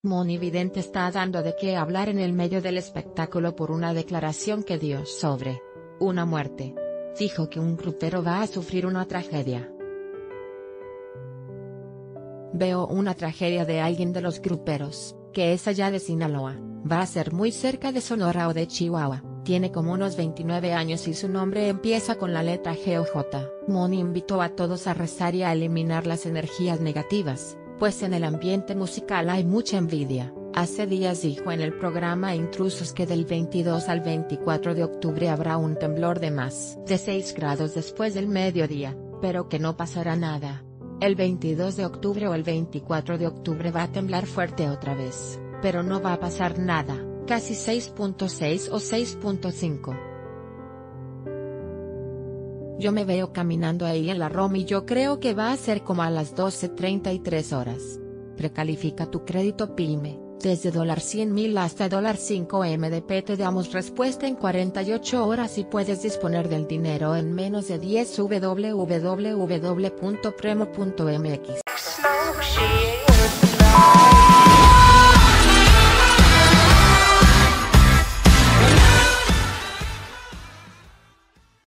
Monividente está dando de qué hablar en el medio del espectáculo por una declaración que dio sobre una muerte. Dijo que un grupero va a sufrir una tragedia. Veo una tragedia de alguien de los gruperos, que es allá de Sinaloa, va a ser muy cerca de Sonora o de Chihuahua, tiene como unos 29 años y su nombre empieza con la letra G o J. Moni invitó a todos a rezar y a eliminar las energías negativas, pues en el ambiente musical hay mucha envidia. Hace días dijo en el programa Intrusos que del 22 al 24 de octubre habrá un temblor de más de 6 grados después del mediodía, pero que no pasará nada. El 22 de octubre o el 24 de octubre va a temblar fuerte otra vez, pero no va a pasar nada, casi 6.6 o 6.5. Yo me veo caminando ahí en la Roma y yo creo que va a ser como a las 12:33 horas. Precalifica tu crédito PYME, desde $100,000 hasta $5 MDP te damos respuesta en 48 horas y puedes disponer del dinero en menos de 10. www.premo.mx